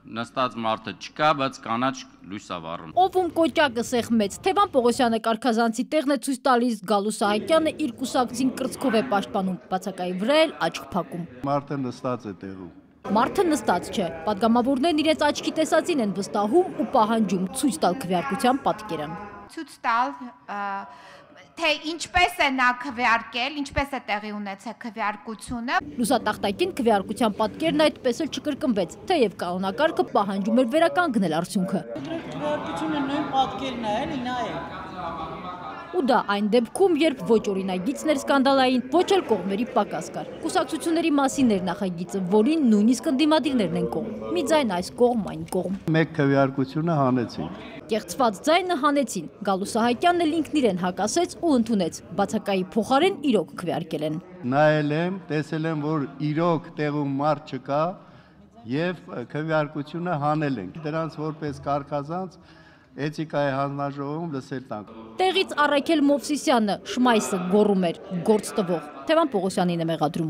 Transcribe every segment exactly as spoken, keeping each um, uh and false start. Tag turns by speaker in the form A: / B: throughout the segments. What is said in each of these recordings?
A: նստած մարդը չկա, բայց կանաչ լույսա վառում։
B: Ով ում կոճակը սեղմեց, Թևան Պողոսյանը Կարգազանցի տեղն է ցույց տալիս, Գալու Սահակյանը իր կուսակցին կրծքով է պաշտպանում, բացակայի վրա էլ աչք փակում։
C: Մարդը նստած է տեղում։
B: Մարդը նստած չէ, պատգամավորներն իրենց աչքի տեսածին են վստահում ու պահանջում ցույց տալ քվեարկության պատկերը։
D: Ցույց տալ թե ինչպես է նա քվեարկել, ինչպես է տեղի ունեցել քվեարկությունը։
B: Լուսատախտակին քվեարկության պատկերն այդպես էլ չկրկնվեց, թեև կանոնակարգը պահանջում էր վերականգնել արդյունքը։
E: Քվեարկությունը նույն պատկերն է, էլի նա է։
B: Ու դա այն դեպքում, երբ ոչ օրինագիծն էր սկանդալային, ոչ էլ կողմերի պակաս կար։ Կուսակցությունների մասին էր նախագիծը, որին նույնիսկ ընդդիմադիրներն են կողմ։ Մի ձայն այս կողմ, այն կողմ։
C: Մեկ քվեարկությունը հանեցին։
B: Կեղծված ձայնը հանեցին, Գալու Սահակյանն էլ ինքն իրեն հակասեց ու ընդունեց, բացակայի փոխարեն իրոք քվեարկել են։
C: Նայել եմ, տեսել եմ, որ իրոք տեղում մարդ չկա եւ քվեարկությունը հանել են։ Դրանց որպես կարգազանց Էթիկայի հանձնաժողովում լսել տանք։
B: Տեղից Առաքել Մովսիսյանը շմայսը գոռում էր, գործ տվող։ Թևան Պողոսյանին է մեղադրում։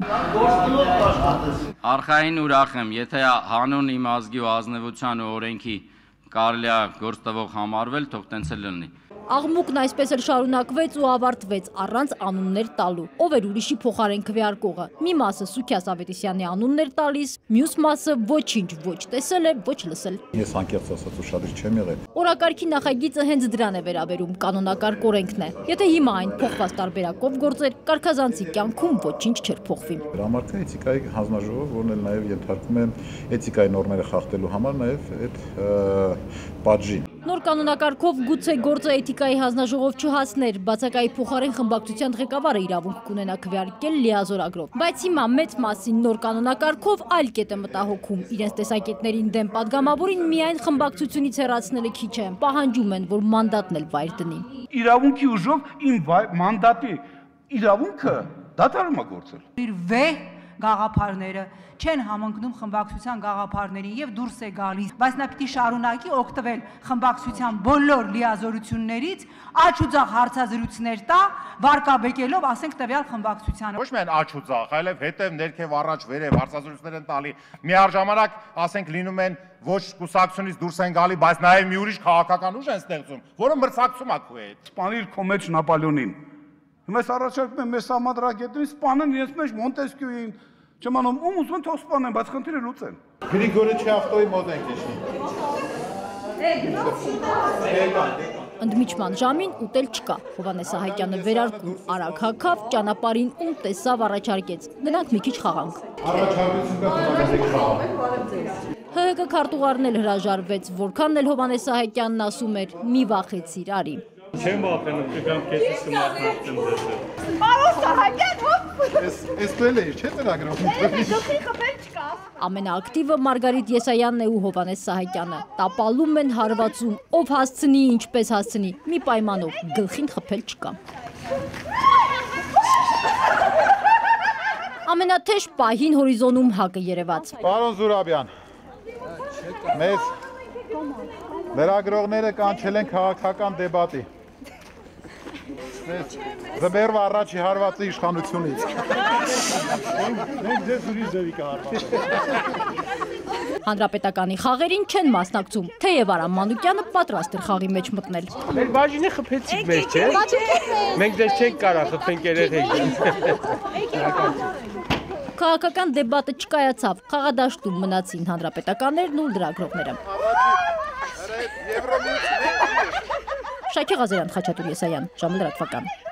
A: Արխային ուրախ եմ, եթե հանուն իմ ազգի ու ազնվության ու օրենքի կարելի է գործ տվող համարվել, թող տենց էլ լինի։
B: Աղմուկն այսպես էլ շարունակվեց ու ավարտվեց առանց անուններ տալու։ Ով էր ուրիշի փոխարեն քվեարկողը։ Մի մասը Սուքիաս Ավետիսյանի անունն էր տալիս, մյուս մասը ոչինչ ոչ տեսել է, ոչ լսել։
F: Ես անկեղծ ասած ուշադիր չեմ եղել։
B: Օրակարգի նախագիծը հենց դրան է վերաբերում, կանոնակարգ օրենքն է։ Եթե հիմա այն փոխված տարբերակով գործեր, Կարգազանցի կյանքում ոչինչ չէր փոխվի։
F: Հրամարքը էթիկայի հանձնաժողով, որն էլ նաև ենթարկում է էթիկայի նորմերը խախտելու համար նաև այդ պատժին։
B: Նոր կանոնակարգով գուցե գործը էթիկայի հանձնաժողով չհասներ, բացակայի փոխարեն խմբակցության ղեկավարը իրավունք կունենա քվեարկել լիազորագրով։ Բայց հիմա մեծ մասին նոր կանոնակարգով այլ կետ է մտահոգում։ Իրենց տեսակետներին դեմ падգամավորին միայն խմբակցությունից հեռացնելը քիչ է, պահանջում են, որ մանդատն էլ վայր դնի։
G: Իրավունքի ուժով իմ մանդատի իրավունքը դադարում է գործել։
E: Իր վեհ գաղափարները չեն համընկնում խմբակցության գաղափարներին եւ դուրս է գալիս, բայց նա պիտի շարունակի օգտվել խմբակցության բոլոր լիազորություններից, աչ ու ձախ հարցազրույցներ տա, վարկաբեկելով, ասենք, տվյալ խմբակցությանը։
H: Ոչ միայն աչ ու ձախ, այլև հետև, ներքև, առաջ, վերև հարցազրույցներ են տալի։ Միառժամանակ, ասենք, լինում են ոչ կուսակցությունից դուրս են գալի, բայց նաեւ մի ուրիշ քաղաքական ուժ են ստեղծում, որը մրցակցում է քո հետ։
G: Սպանիր քո մեջ Նապոլեոնին։ Հիմա առաջարկում եմ մեզ համադրագետին սպանեն իրենց մեջ Մոնտեսկյուին, չմանում ում ուզում են թող սպանեն, բայց խնդիրը լուծեն։
F: Գրիգորի ավտոյի մոտ ենք իշի։
B: Ընդմիջման ժամին ուտել չկա, Հովհաննես Սահակյանը վերարկուն արագ հագավ, ճանապարհին ում տեսավ առաջարկեց, նրանք մի քիչ խաղանք։ ՀՀԿ քարտուղարն էլ հրաժարվեց, որքան էլ Հովհաննես Սահակյանն ասում էր՝ մի վախեցիր, արի։
I: Չեմ վախենում, կգամ քեզից կմարտնացեմ ձեզ։
D: Պարոն Սահակյան, ո՞վ։
F: Էս բել է, չէ՞ ծրագրում։
D: Գլխի խփել չկա։
B: Ամենաակտիվը Մարգարիտ Եսայանն է ու Հովհաննես Սահակյանը։ Տապալում են հարվածում, ով հասցնի, ինչպես հասցնի, մի պայմանով, գլխին խփել չկա։ Ամենաթեժ պահին հորիզոնում հակը երևաց։
F: Պարոն Զուրաբյան, մեզ լրագրողները կանչել են քաղաքական դեբատի։ Ձմեռվա առաջի հարվածը իշխանությունից։ Մենք ձեզ ուրիշ ձևի կհարվածենք։
B: Հանրապետականի խաղերին չեն մասնակցում, թեև Արամ Մանուկյանը պատրաստ էր խաղի մեջ մտնել։
I: Մեր բաժինը խփեցիք մեզ, չէ՞։ Մենք ձեզ չենք կարող խփենք երեխեք։
B: Քաղաքական դեբատը չկայացավ, խաղադաշտում մնացին հանրապետականներն ու լրագրողները։ Շակե Ղազարյան, Խաչատուր Եսայան, ժամը լրատվական։